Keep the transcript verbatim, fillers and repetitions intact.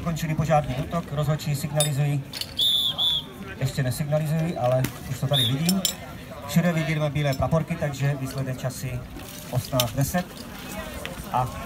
dokončili požární útok, rozhodčí signalizují, ještě nesignalizují, ale už to tady vidím. Všude vidíme bílé praporky, takže výsledné časy osmnáct deset. A